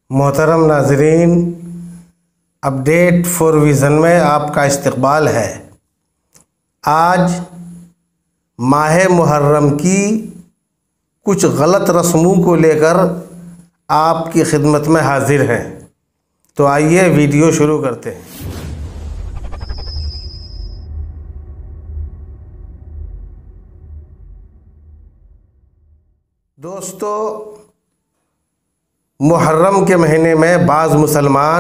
मोहतरम नाजरीन, update for vision में आपका इस्तकबाल है। आज माह मुहर्रम की कुछ गलत रस्मों को लेकर आपकी खिदमत में हाजिर हैं। तो आइए वीडियो शुरू करते हैं। दोस्तों, मुहर्रम के महीने में बाज़ मुसलमान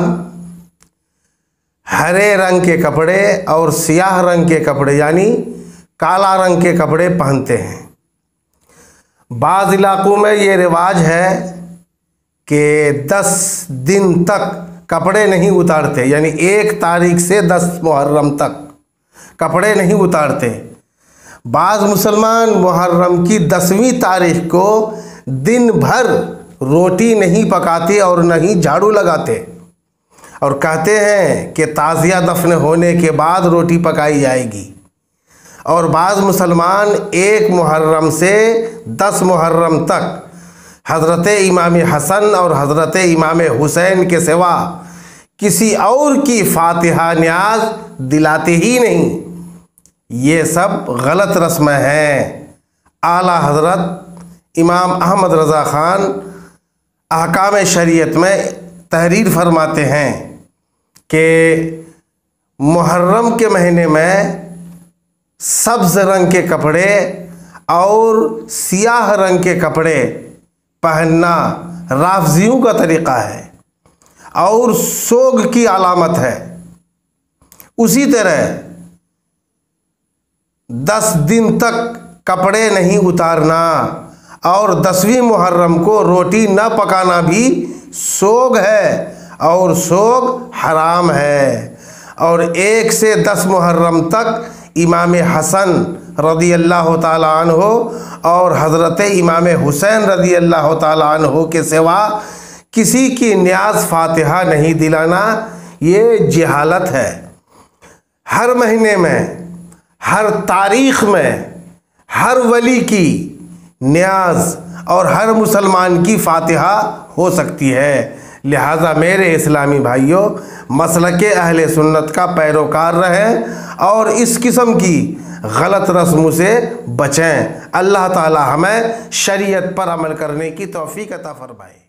हरे रंग के कपड़े और सियाह रंग के कपड़े यानी काला रंग के कपड़े पहनते हैं। बाज़ इलाक़ों में ये रिवाज है कि 10 दिन तक कपड़े नहीं उतारते, यानी 1 तारीख से 10 मुहर्रम तक कपड़े नहीं उतारते। बाज़ मुसलमान मुहर्रम की 10वीं तारीख को दिन भर रोटी नहीं पकाते और न ही झाड़ू लगाते और कहते हैं कि ताज़िया दफन होने के बाद रोटी पकाई जाएगी। और बाज़ मुसलमान 1 मुहर्रम से 10 मुहर्रम तक हज़रत इमाम हसन और हज़रत इमाम हुसैन के सिवा किसी और की फातिहा न्याज दिलाते ही नहीं। ये सब गलत रस्म हैं। आला हज़रत इमाम अहमद रज़ा ख़ान अहकाम शरीयत में तहरीर फरमाते हैं कि मुहर्रम के महीने में सब्ज़ रंग के कपड़े और सियाह रंग के कपड़े पहनना राफ़ज़ियों का तरीक़ा है और सोग की अलामत है। उसी तरह 10 दिन तक कपड़े नहीं उतारना और 10वीं मुहर्रम को रोटी न पकाना भी सोग है और सोग हराम है। और 1 से 10 मुहर्रम तक इमाम हसन रज़ी अल्लाह ताला अन्हो और हज़रत इमाम हुसैन रज़ी अल्लाह ताला अन्हो के सिवा किसी की न्याज फातिहा नहीं दिलाना, ये जहालत है। हर महीने में, हर तारीख़ में हर वली की न्याज और हर मुसलमान की फातिहा हो सकती है। लिहाजा मेरे इस्लामी भाइयों, मसलके अहले सुन्नत का पैरोकार रहें और इस किस्म की गलत रस्मों से बचें। अल्लाह ताला हमें शरीयत पर अमल करने की तौफीक अता फरमाए।